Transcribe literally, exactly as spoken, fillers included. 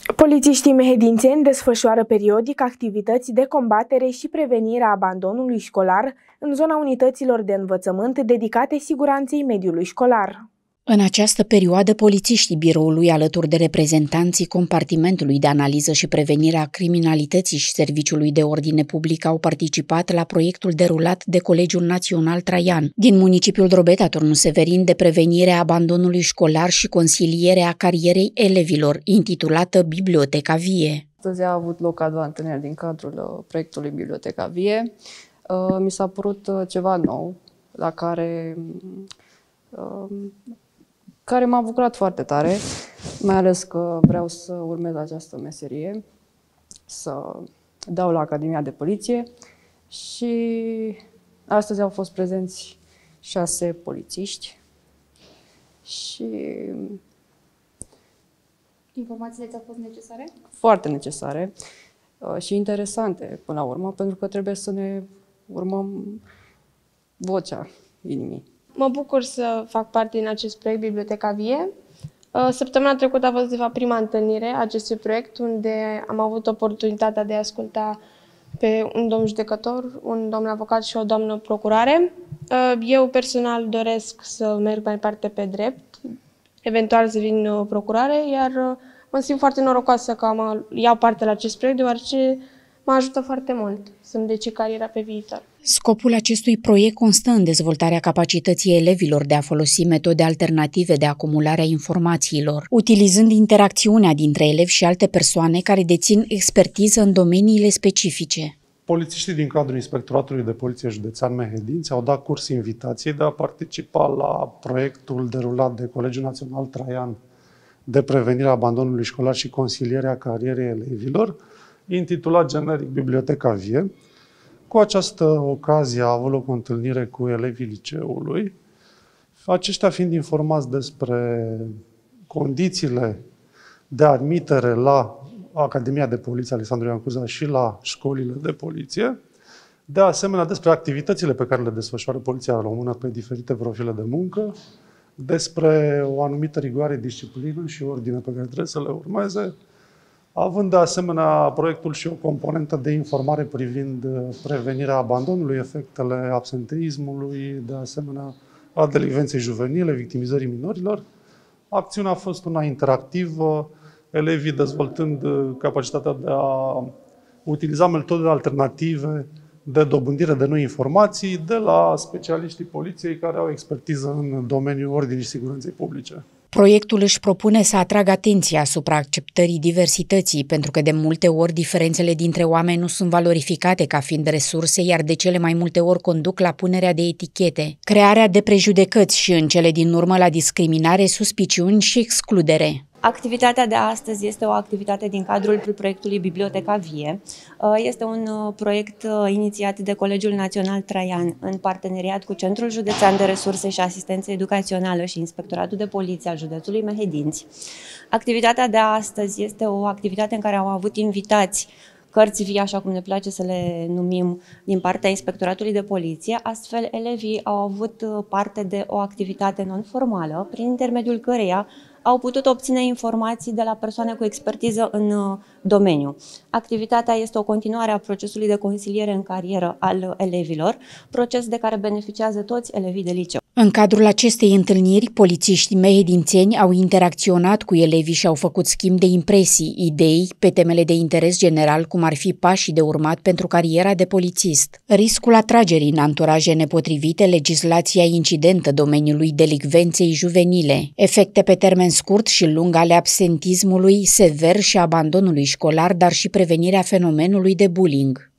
Polițiștii mehedințeni desfășoară periodic activități de combatere și prevenire a abandonului școlar în zona unităților de învățământ dedicate siguranței mediului școlar. În această perioadă, polițiștii biroului, alături de reprezentanții compartimentului de analiză și prevenire a criminalității și Serviciului de Ordine Public, au participat la proiectul derulat de Colegiul Național Traian din municipiul Drobeta, Turnul Severin, de prevenire a abandonului școlar și consiliere a carierei elevilor, intitulată Biblioteca Vie. Astăzi a avut loc a doua întâlnire din cadrul proiectului Biblioteca Vie. Mi s-a părut ceva nou, la care care m-a bucurat foarte tare, mai ales că vreau să urmez această meserie, să dau la Academia de Poliție și astăzi au fost prezenți șase polițiști și informațiile ți-au fost necesare? Foarte necesare și interesante până la urmă, pentru că trebuie să ne urmăm vocea inimii. Mă bucur să fac parte din acest proiect Biblioteca Vie. Săptămâna trecută a fost, de fapt, prima întâlnire a acestui proiect, unde am avut oportunitatea de a asculta pe un domn judecător, un domn avocat și o doamnă procurare. Eu personal doresc să merg mai departe pe drept, eventual să vin procurare, iar mă simt foarte norocoasă că am, iau parte la acest proiect, deoarece mă ajută foarte mult să-mi decid cariera pe viitor. Scopul acestui proiect constă în dezvoltarea capacității elevilor de a folosi metode alternative de acumulare a informațiilor, utilizând interacțiunea dintre elevi și alte persoane care dețin expertiză în domeniile specifice. Polițiștii din cadrul Inspectoratului de Poliție Județean Mehedinți au dat curs invitației de a participa la proiectul derulat de Colegiul Național Traian de prevenire a abandonului școlar și consilierea carierei elevilor, intitulat generic Biblioteca Vie. Cu această ocazie a avut loc o întâlnire cu elevii liceului, aceștia fiind informați despre condițiile de admitere la Academia de Poliție Alexandru Ioan Cuza și la școlile de poliție, de asemenea despre activitățile pe care le desfășoară Poliția Română pe diferite profile de muncă, despre o anumită rigoare, disciplină și ordine pe care trebuie să le urmeze, având de asemenea proiectul și o componentă de informare privind prevenirea abandonului, efectele absenteismului, de asemenea a delicvenței juvenile, victimizării minorilor. Acțiunea a fost una interactivă, elevii dezvoltând capacitatea de a utiliza metode alternative de dobândire de noi informații de la specialiștii poliției care au expertiză în domeniul ordinii și siguranței publice. Proiectul își propune să atragă atenția asupra acceptării diversității, pentru că de multe ori diferențele dintre oameni nu sunt valorificate ca fiind resurse, iar de cele mai multe ori conduc la punerea de etichete, crearea de prejudecăți și, în cele din urmă, la discriminare, suspiciuni și excludere. Activitatea de astăzi este o activitate din cadrul proiectului Biblioteca Vie. Este un proiect inițiat de Colegiul Național Traian în parteneriat cu Centrul Județean de Resurse și Asistență Educațională și Inspectoratul de Poliție al județului Mehedinți. Activitatea de astăzi este o activitate în care am avut invitați cărți vii, așa cum ne place să le numim, din partea Inspectoratului de Poliție. Astfel, elevii au avut parte de o activitate non-formală, prin intermediul căreia au putut obține informații de la persoane cu expertiză în domeniu. Activitatea este o continuare a procesului de consiliere în carieră al elevilor, proces de care beneficiază toți elevii de liceu. În cadrul acestei întâlniri, polițiștii mehedințeni au interacționat cu elevii și au făcut schimb de impresii, idei pe temele de interes general, cum ar fi pașii de urmat pentru cariera de polițist, riscul atragerii în anturaje nepotrivite, legislația incidentă domeniului delicvenței juvenile, efecte pe termen scurt și lung ale absentismului sever și abandonului școlar, dar și prevenirea fenomenului de bullying.